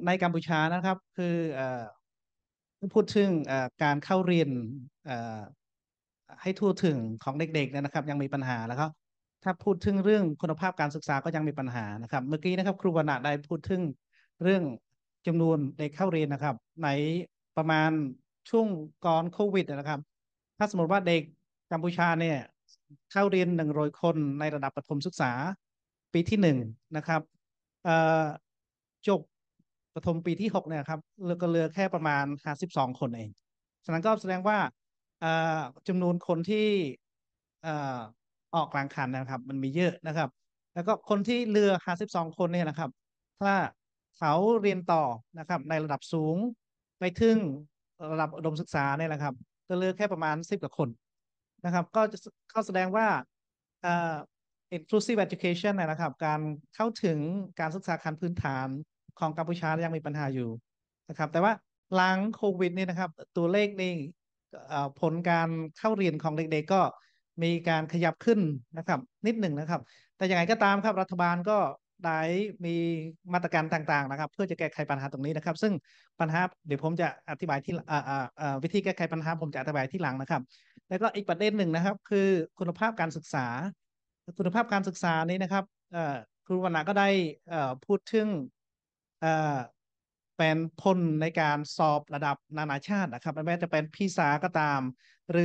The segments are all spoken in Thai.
ในกัมพูชานะครับคือพูดถึงการเข้าเรียนเอ่อให้ทั่วถึงของเด็กๆเนยนะครับยังมีปัญหาแล้วก็ถ้าพูดถึงเรื่องคุณภาพการศึกษาก็ยังมีปัญหานะครับเมื่อกี้นะครับครูวรรณะได้พูดถึงเรื่องจำนวนเด็กเข้าเรียนนะครับในประมาณช่วงก่อนโควิดนะครับถ้าสมมติว่าเด็กกัมพูชาเนี่ยเข้าเรียน100 คนในระดับประถมศึกษาปีที่หนึ่งนะครับเอ่อ จบประถมปีที่6เนี่ยครับเหลือแค่ประมาณ52 คนเองฉะนั้นก็แสดงว่าเอ่อจำนวนคนที่เอ่อออกกลางคันนะครับมันมีเยอะนะครับแล้วก็คนที่เหลือ52 คนเนี่ยนะครับถ้าเขาเรียนต่อนะครับในระดับสูงไปถึงระดับอุดมศึกษาเนี่ยนะครับจะเหลือแค่ประมาณ10 กว่าคนนะครับก็แสดงว่าเอ่อ inclusive education นะครับการเข้าถึงการศึกษาขั้นพื้นฐานของกัมพูชายังมีปัญหาอยู่นะครับแต่ว่าหลังโควิดนี่นะครับตัวเลขนี่ผลการเข้าเรียนของเด็กๆก็มีการขยับขึ้นนะครับนิดหนึ่งนะครับแต่ยังไงก็ตามครับรัฐบาลก็ได้มีมาตรการต่างๆนะครับเพื่อจะแก้ไขปัญหาตรงนี้นะครับซึ่งปัญหาเดี๋ยวผมจะอธิบายที่วิธีแก้ไขปัญหาผมจะอธิบายที่หลังนะครับแล้วก็อีกประเด็นหนึ่งนะครับคือคุณภาพการศึกษา คุณภาพการศึกษานี้นะครับครูวรรณะก็ได้พูดถึงเอ่อเป็นผลในการสอบระดับนานาชาตินะครับไม่ว่าจะเป็นพีซาก็ตามหรือ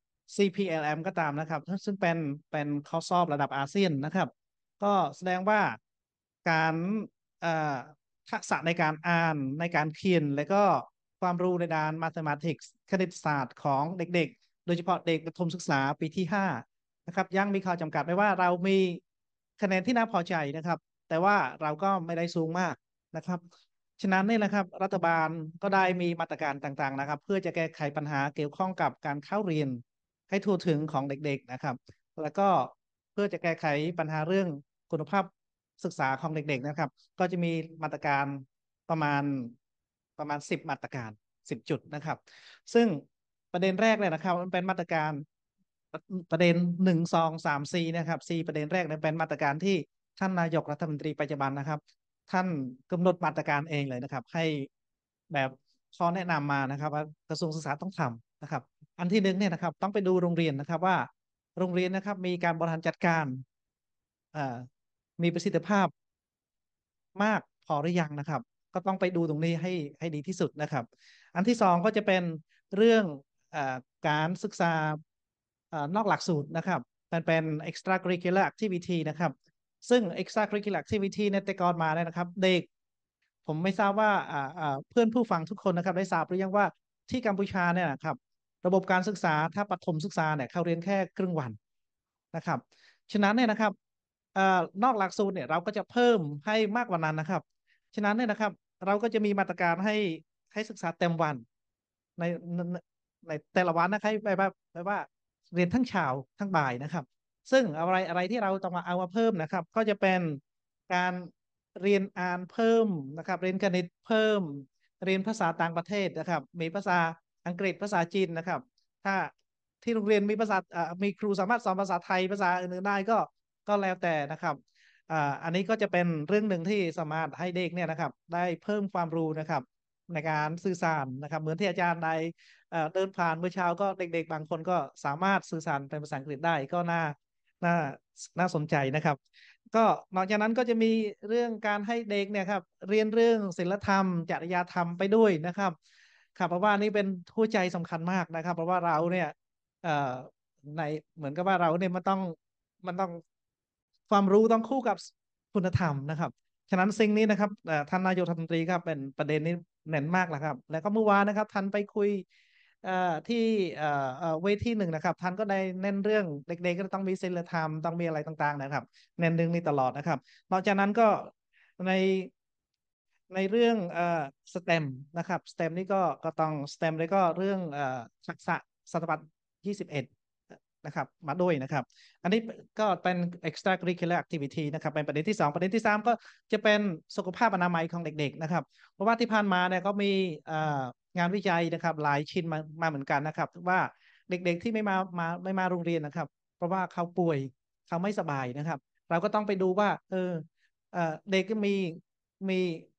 CPLM ก็ตามนะครับซึ่งเป็นข้อสอบระดับอาเซียนนะครับก็แสดงว่าการเอ่อทักษะในการอ่านในการเขียนและก็ความรู้ในด้าน mathematics คณิตศาสตร์ของเด็กๆโดยเฉพาะเด็กประถมศึกษาปีที่5 นะครับยังมีข้อจำกัดไว้ว่าเรามีคะแนนที่น่าพอใจนะครับแต่ว่าเราก็ไม่ได้สูงมากนะครับฉะนั้นนี่แหละครับรัฐบาลก็ได้มีมาตรการต่างๆนะครับเพื่อจะแก้ไขปัญหาเกี่ยวข้องกับการเข้าเรียนให้ทั่วถึงของเด็กๆนะครับแล้วก็เพื่อจะแก้ไขปัญหาเรื่องคุณภาพศึกษาของเด็กๆนะครับก็จะมีมาตรการประมาณ10 มาตรการ10 จุดนะครับซึ่งประเด็นแรกเลยนะครับมันเป็นมาตรการ ประเด็น1 2 3 4นะครับประเด็นแรกเนี่ยเป็นมาตรการที่ท่านนายกรัฐมนตรีปัจจุบันนะครับท่านกำหนดมาตรการเองเลยนะครับให้แบบข้อแนะนำมานะครับว่ากระทรวงศึกษาต้องทำนะครับอันที่หนึ่งเนี่ยนะครับต้องไปดูโรงเรียนนะครับว่าโรงเรียนนะครับมีการบริหารจัดการเอ่อมีประสิทธิภาพมากพอหรือยังนะครับก็ต้องไปดูตรงนี้ให้ดีที่สุดนะครับอันที่สองก็จะเป็นเรื่องเอ่อการศึกษานอกหลักสูตรนะครับมันเป็น extracurricular activity นะครับซึ่ง extracurricular activity เนี่ยแต่ก่อนมาเนี่ยนะครับเด็กผมไม่ทราบว่าเพื่อนผู้ฟังทุกคนนะครับได้ทราบหรือยังว่าที่กัมพูชาเนี่ยนะครับระบบการศึกษาถ้าประถมศึกษาเนี่ยเขาเรียนแค่ครึ่งวันนะครับฉะนั้นเนี่ยนะครับนอกหลักสูตรเนี่ยเราก็จะเพิ่มให้มากกว่านั้นนะครับฉะนั้นเนี่ยนะครับเราก็จะมีมาตรการให้ศึกษาเต็มวันในในในแต่ละวันนะครับแบบว่าเรียนทั้งเช้าทั้งบ่ายนะครับซึ่งอะไรที่เราต้องมาเอามาเพิ่มนะครับก็จะเป็นการเรียนอ่านเพิ่มนะครับเรียนคณิตเพิ่มเรียนภาษาต่างประเทศนะครับมีภาษาอังกฤษภาษาจีนนะครับถ้าที่โรงเรียนมีภาษามีครูสามารถสอนภาษาไทยภาษาอื่นๆได้ก็แล้วแต่นะครับอันนี้ก็จะเป็นเรื่องหนึ่งที่สามารถให้เด็กเนี่ยนะครับได้เพิ่มความรู้นะครับในการสื่อสารนะครับเหมือนที่อาจารย์ได้เดินผ่านเมื่อเช้าก็เด็กๆบางคนก็สามารถสื่อสารเป็นภาษาอังกฤษได้ก็น่าน่าสนใจนะครับก็นอกจากนั้นก็จะมีเรื่องการให้เด็กเนี่ยครับเรียนเรื่องศีลธรรมจริยธรรมไปด้วยนะครับครับเพราะว่านี่เป็นหัวใจสำคัญมากนะครับเพราะว่าเราเนี่ยเอ่อในเหมือนกับว่าเราเนี่ยมันต้องความรู้ต้องคู่กับคุณธรรมนะครับฉะนั้นสิ่งนี้นะครับท่านนายกรัฐมนตรีครับเป็นประเด็นนี้เน้นมากแล้วครับแล้วก็เมื่อวานนะครับท่านไปคุยที่เวทีหนึ่งนะครับท่านก็ได้เน้นเรื่องเด็กๆก็ต้องมีศีลธรรมต้องมีอะไรต่างๆนะครับเน้นเรื่องนี้ตลอดนะครับนอกจากนั้นก็ในในเรื่องSTEM นะครับSTEMนี่ก็ต้องSTEMแล้วก็เรื่องทักษะศตวรรษ21นะครับมาด้วยนะครับ อันนี้ก็เป็น extracurricular activity นะครับเป็นประเด็นที่สองประเด็นที่สามก็จะเป็นสุขภาพอนามัยของเด็กๆนะครับเพราะว่าที่ผ่านมาเนี่ยก็มีงานวิจัยนะครับหลายชิ้นมาเหมือนกันนะครับว่าเด็กๆที่ไม่มาโรงเรียนนะครับเพราะว่าเขาป่วยเขาไม่สบายนะครับเราก็ต้องไปดูว่าเด็กก็มี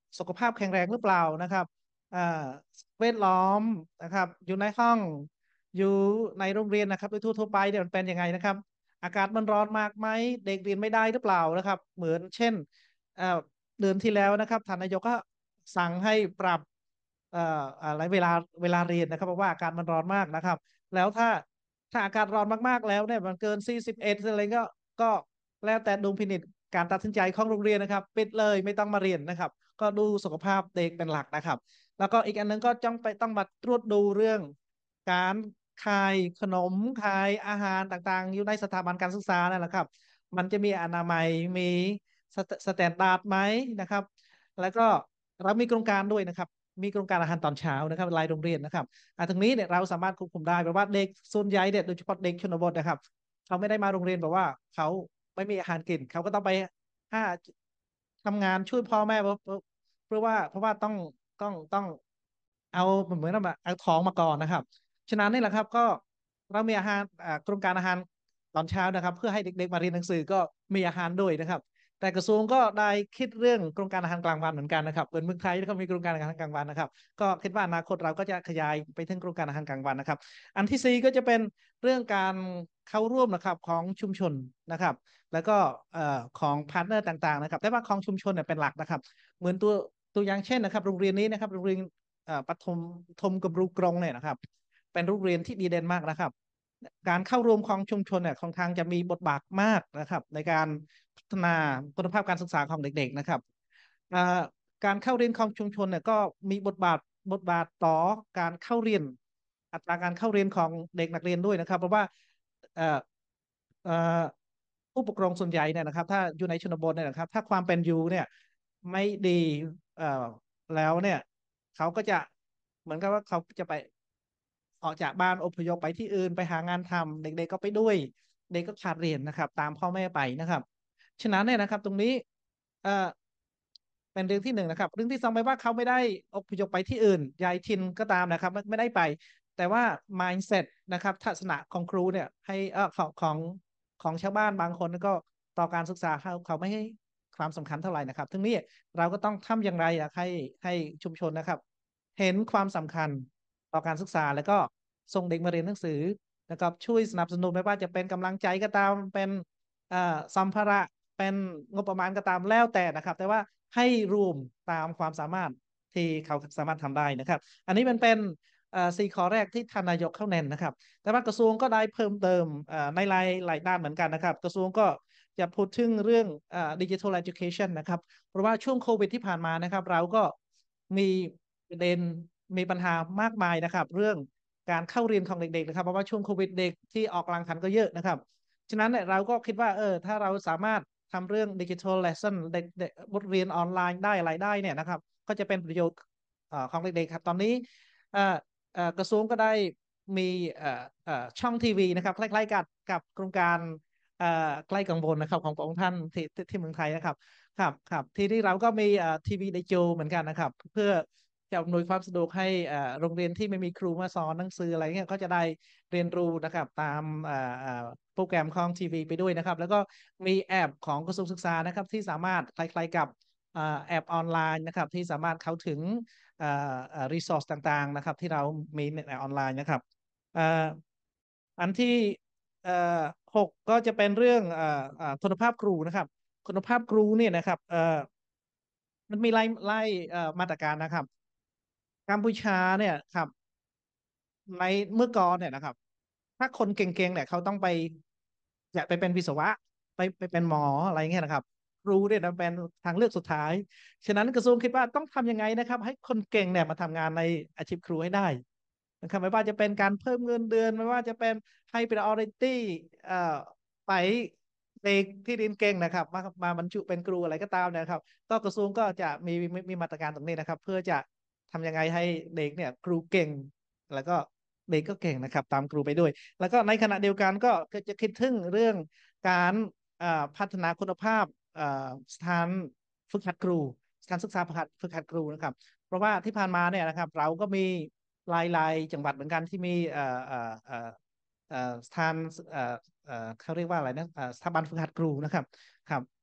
สุขภาพแข็งแรงหรือเปล่านะครับอ่าแวดล้อมนะครับอยู่ในห้องอยู่ในโรงเรียนนะครับโดยทั่วๆไปเนี่ยมันเป็นยังไงนะครับอากาศมันร้อนมากไหมเด็กเรียนไม่ได้หรือเปล่านะครับเหมือนเช่นเอ่อเดือนที่แล้วนะครับท่านนายกก็สั่งให้ปรับอะไรเวลาเรียนนะครับเพราะว่าอากาศมันร้อนมากนะครับแล้วถ้าอากาศร้อนมากๆแล้วเนี่ยมันเกิน41อะไรก็แล้วแต่ดุลพินิจการตัดสินใจของโรงเรียนนะครับปิดเลยไม่ต้องมาเรียนนะครับก็ดูสุขภาพเด็กเป็นหลักนะครับแล้วก็อีกอันนึงก็ต้องมาตรวจดูเรื่องการขายขนมขายอาหารต่างๆอยู่ในสถาบันการศึกษานั่นแหละครับมันจะมีอนามัยมีสแตนดาร์ดไหมนะครับแล้วก็เรามีโครงการด้วยนะครับมีโครงการอาหารตอนเช้านะครับรายโรงเรียนนะครับตรงนี้เนี่ยเราสามารถควบคุมได้แปลว่าเด็กส่วนใหญ่เนี่ยโดยเฉพาะเด็กชนบทนะครับเขาไม่ได้มาโรงเรียนแบบว่าเขาไม่มีอาหารกินเขาก็ต้องไปหาทำงานช่วยพ่อแม่เพราะว่าต้องเอาเหมือนแบบเอาท้องมาก่อนนะครับฉะนั้นนี่แหละครับก็เรามีอาหารโครงการอาหารตอนเช้านะครับเพื่อให้เด็กๆมาเรียนหนังสือก็มีอาหารด้วยนะครับแต่กระทรวงก็ได้คิดเรื่องโครงการอาหารกลางวันเหมือนกันนะครับเหมือนเมืองไทยที่เขามีโครงการอาหารกลางวันนะครับก็คิดว่าอนาคตเราก็จะขยายไปถึงโครงการอาหารกลางวันนะครับอันที่สี่ก็จะเป็นเรื่องการเข้าร่วมนะครับของชุมชนนะครับแล้วก็ของพาร์ทเนอร์ต่างๆนะครับแต่ว่าของชุมชนเนี่ยเป็นหลักนะครับเหมือนตัวอย่างเช่นนะครับโรงเรียนนี้นะครับโรงเรียนปฐมกำรูกรงเนี่ยนะครับเป็นโรงเรียนที่ดีเด่นมากนะครับการเข้าร่วมของชุมชนเนี่ยค่อนข้างจะมีบทบาทมากนะครับในการพัฒนาคุณภาพการศึกษาของเด็กๆนะครับอ่าการเข้าเรียนของชุมชนเนี่ยก็มีบทบาทต่อการเข้าเรียนอัตราการเข้าเรียนของเด็กนักเรียนด้วยนะครับเพราะว่าเอ่อเอ่อผู้ปกครองส่วนใหญ่เนี่ยนะครับถ้าอยู่ในชนบทเนี่ยนะครับถ้าความเป็นอยู่เนี่ยไม่ดีเอ่อแล้วเนี่ยเขาก็จะเหมือนกับว่าเขาจะไปออกจากบ้านอพยพไปที่อื่นไปหางานทำเด็กๆก็ไปด้วยเด็กก็ขาดเรียนนะครับตามพ่อแม่ไปนะครับฉะนั้นเนี่ยนะครับตรงนี้เอ่อเป็นเรื่องที่หนึ่งนะครับเรื่องที่สองไม่ว่าเขาไม่ได้อพยพไปที่อื่นย้ายถิ่นก็ตามนะครับไม่ได้ไปแต่ว่า mindset นะครับทัศนะของครูเนี่ยให้ของชาวบ้านบางคนก็ต่อการศึกษาเขาไม่ให้ความสำคัญเท่าไหร่นะครับทั้งนี้เราก็ต้องทำอย่างไรให้ชุมชนนะครับเห็นความสำคัญต่อการศึกษาแล้วก็ส่งเด็กมาเรียนหนังสือนะครับช่วยสนับสนุนไม่ว่าจะเป็นกำลังใจก็ตามเป็นสัมภาระเป็นงบประมาณก็ตามแล้วแต่นะครับแต่ว่าให้รวมตามความสามารถที่เขาสามารถทำได้นะครับอันนี้มันเป็นสี่ข้อแรกที่ท่านนายกเข้าเน้นนะครับ แต่ว่ากระทรวงก็ได้เพิ่มเติมในหลายด้านเหมือนกันนะครับกระทรวงก็จะพูดถึงเรื่องดิจิทัลเอ u c a t i o n นะครับเพราะว่าช่วงโควิดที่ผ่านมานะครับเราก็มีประเด็นมีปัญหามากมายนะครับเรื่องการเข้าเรียนของเด็กๆนะครับเพราะว่าช่วงโควิดเด็กที่ออกกำลังขันก็เยอะนะครับฉะนั้นเนี่ยเราก็คิดว่าถ้าเราสามารถทำเรื่องดิจิทัลเลส o นเด็กบทเรียนออนไลน์ได้อะไรได้เนี่ยนะครับก็จะเป็นประโยชน์ของเด็กๆครับตอนนี้เอ่กระทรวงก็ได้มีเอ่อช่องทีวีนะครับคล้ายๆกับโครงการใกล้กังวลนะครับของพระองค์ท่านที่เมืองไทยนะครับครับทีนี้เราก็มีทีวีในโจเหมือนกันนะครับเพื่อจะอำนวยความสะดวกให้โรงเรียนที่ไม่มีครูมาสอนหนังสืออะไรเงี้ยก็จะได้เรียนรู้นะครับตามโปรแกรมของทีวีไปด้วยนะครับแล้วก็มีแอปของกระทรวงศึกษานะครับที่สามารถคล้ายๆกับแอปออนไลน์นะครับที่สามารถเข้าถึงรีซอสต่างๆนะครับที่เรามีในออนไลน์นะครับเอ่ออันที่เอ่อหกก็จะเป็นเรื่องคุณภาพครูนะครับคุณภาพครูเนี่ยนะครับมันมีไล่มาตรการนะครับกัมพูชาเนี่ยครับในเมื่อก่อนเนี่ยนะครับถ้าคนเก่งๆเนี่ยเขาต้องไปอยากไปเป็นวิศวะไปเป็นหมออะไรเงี้ยนะครับครูเนี่ยนะเป็นทางเลือกสุดท้ายฉะนั้นกระทรวงคิดว่าต้องทำยังไงนะครับให้คนเก่งเนี่ยมาทำงานในอาชีพครูให้ได้นะครับไม่ว่าจะเป็นการเพิ่มเงินเดือนไม่ว่าจะเป็นให้เป็นออริตี้เอ่อไปเด็กที่เรียนเก่งนะครับมาบรรจุเป็นครูอะไรก็ตามนะครับก็กระทรวงก็จะมีมาตรการตรงนี้นะครับเพื่อจะทำยังไงให้เด็กเนี่ยครูเก่งแล้วก็เด็กก็เก่งนะครับตามครูไปด้วยแล้วก็ในขณะเดียวกันก็จะคิดถึงเรื่องการพัฒนาคุณภาพอ่าสถานฝึกหัดครูสถานศึกษาฝึกหัดครูนะครับเพราะว่าที่ผ่านมาเนี่ยนะครับเราก็มีหลายจังหวัดเหมือนกันที่มีสถานเขาเรียกว่าอะไรนะสถาบันฝึกหัดครูนะครับครับ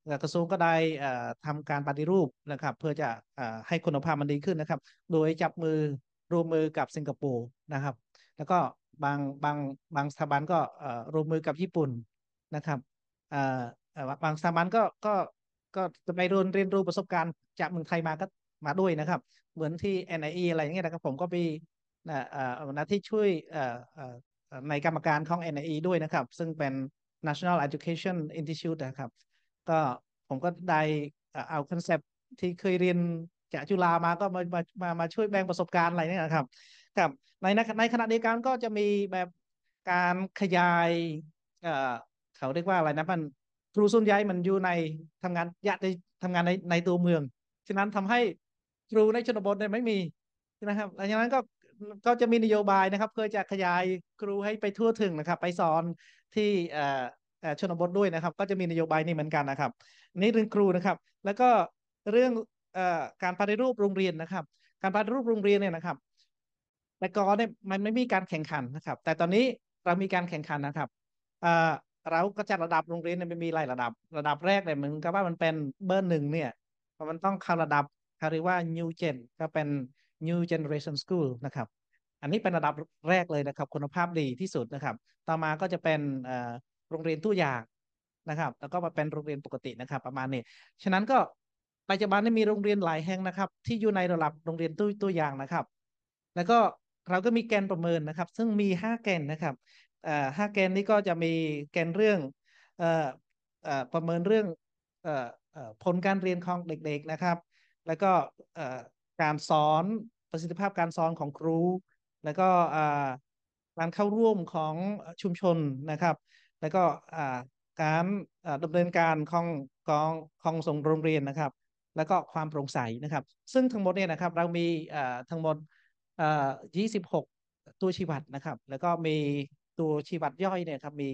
กระทรวงก็ได้ทำการปฏิรูปนะครับเพื่อจะให้คุณภาพมันดีขึ้นนะครับโดยจับมือร่วมมือกับสิงคโปร์นะครับแล้วก็บางบางบางสถาบันก็ร่วมมือกับญี่ปุ่นนะครับเอ่บางสถาบันก็จะไปเรียนรู้ประสบการณ์จากเมืองไทยมาก็มาด้วยนะครับเหมือนที่ NIE ออะไรอย่างเงี้ยนะครับผมก็ไปหน้าที่ช่วยในกรรมการของ NIE ด้วยนะครับซึ่งเป็น National Education Institute นะครับก็ผมก็ได้เอาคอนเซปต์ที่เคยเรียนจากจุฬามาก็มาช่วยแบ่งประสบการณ์อะไรเนี่ยนะครับกับในขณะเดียวกันก็จะมีแบบการขยายเอ่อเขาเรียกว่าอะไรนะมันครูส่วนใหญ่มันอยู่ในทำงานอยากในทำงานในตัวเมืองฉะนั้นทำให้ครูในชนบทเนี่ยไม่มีนะครับดังนั้นก็จะมีนโยบายนะครับเพื่อจะขยายครูให้ไปทั่วถึงนะครับไปสอนที่ชนบทด้วยนะครับก็จะมีนโยบายนี้เหมือนกันนะครับนี่เรื่องครูนะครับแล้วก็เรื่องการปฏิรูปโรงเรียนนะครับการปฏิรูปโรงเรียนเนี่ยนะครับแต่ก่อนเนี่ยมันไม่มีการแข่งขันนะครับแต่ตอนนี้เรามีการแข่งขันนะครับเอ่อเราก็จัดระดับโรงเรียนเนี่ยมันมีหลายระดับระดับแรกเนี่ยเหมือนกับว่ามันเป็นเบอร์หนึ่งเนี่ยมันต้องเข้าระดับเขาเรียกว่า New Gen ก็เป็น New Generation School นะครับอันนี้เป็นระดับแรกเลยนะครับคุณภาพดีที่สุดนะครับต่อมาก็จะเป็นโรงเรียนตัวอย่างนะครับแล้วก็มาเป็นโรงเรียนปกตินะครับประมาณนี้ฉะนั้นก็ปัจจุบันนี้มีโรงเรียนหลายแห่งนะครับที่อยู่ในระดับโรงเรียนตัวอย่างนะครับแล้วก็เราก็มีแกนประเมินนะครับซึ่งมี5 แกนนะครับ5 แกนนี้ก็จะมีแกนเรื่องเอ่อประเมินเรื่องเอ่อผลการเรียนของเด็กๆนะครับแล้วก็เอ่อการสอนประสิทธิภาพการสอนของครูแล้วก็การเข้าร่วมของชุมชนนะครับแล้วก็อ่าการดำเนินการของส่งโรงเรียนนะครับแล้วก็ความโปร่งใสนะครับซึ่งทั้งหมดเนี่ยนะครับเรามีทั้งหมดเอ่อ26ตัวชี้วัดนะครับแล้วก็มีตัวชี้วัดย่อยเนี่ยครับมี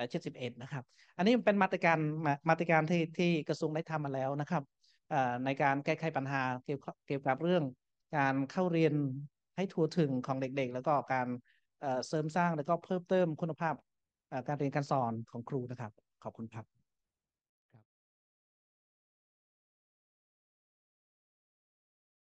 71นะครับอันนี้เป็นมาตรการที่กระทรวงได้ทำมาแล้วนะครับในการแก้ไขปัญหาเกี่ยวกับเรื่องการเข้าเรียนให้ทั่วถึงของเด็กๆแล้วก็การเสริมสร้างแล้วก็เพิ่มเติมคุณภาพการเรียนการสอนของครูนะครับขอบคุณครับ